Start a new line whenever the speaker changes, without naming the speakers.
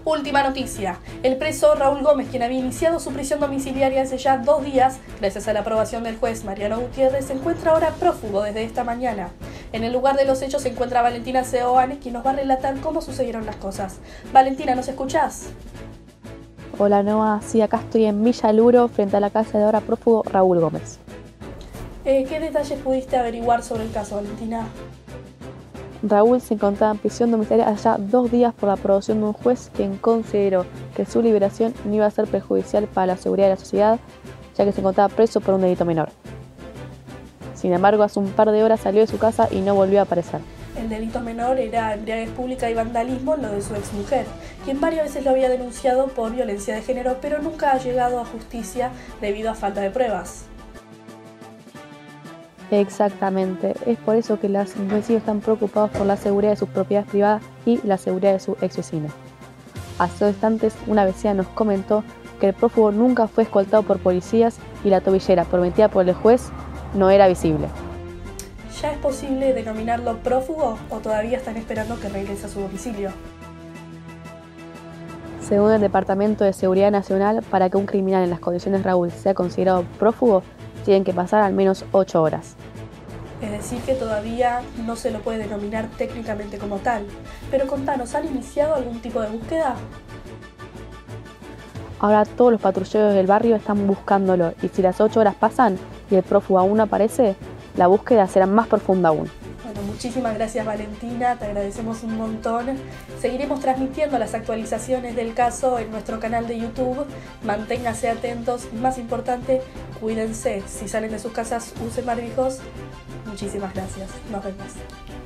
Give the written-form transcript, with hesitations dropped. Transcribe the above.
Última noticia. El preso Raúl Gómez, quien había iniciado su prisión domiciliaria hace ya 2 días, gracias a la aprobación del juez Mariano Gutiérrez, se encuentra ahora prófugo desde esta mañana. En el lugar de los hechos se encuentra Valentina Seoane, quien nos va a relatar cómo sucedieron las cosas. Valentina, ¿nos escuchás?
Hola Noa, sí, acá estoy en Villa Luro, frente a la casa de ahora prófugo Raúl Gómez.
¿Qué detalles pudiste averiguar sobre el caso, Valentina?
Raúl se encontraba en prisión domiciliaria hace ya 2 días por la aprobación de un juez quien consideró que su liberación no iba a ser perjudicial para la seguridad de la sociedad, ya que se encontraba preso por un delito menor. Sin embargo, hace un par de horas salió de su casa y no volvió a aparecer.
El delito menor era embriaguez pública y vandalismo en lo de su exmujer, quien varias veces lo había denunciado por violencia de género, pero nunca ha llegado a justicia debido a falta de pruebas.
Exactamente, es por eso que los vecinos están preocupados por la seguridad de sus propiedades privadas y la seguridad de su ex vecino. Hace 2 instantes una vecina nos comentó que el prófugo nunca fue escoltado por policías y la tobillera prometida por el juez no era visible.
¿Ya es posible denominarlo prófugo o todavía están esperando que regrese a su domicilio?
Según el Departamento de Seguridad Nacional, para que un criminal en las condiciones Raúl sea considerado prófugo, tienen que pasar al menos 8 horas.
Es decir, que todavía no se lo puede denominar técnicamente como tal. Pero contanos, ¿han iniciado algún tipo de búsqueda?
Ahora todos los patrulleros del barrio están buscándolo y si las 8 horas pasan y el prófugo aún no aparece, la búsqueda será más profunda aún.
Bueno, muchísimas gracias Valentina, te agradecemos un montón. Seguiremos transmitiendo las actualizaciones del caso en nuestro canal de YouTube. Manténganse atentos y más importante, cuídense. Si salen de sus casas, usen barbijos. Muchísimas gracias. Nos vemos.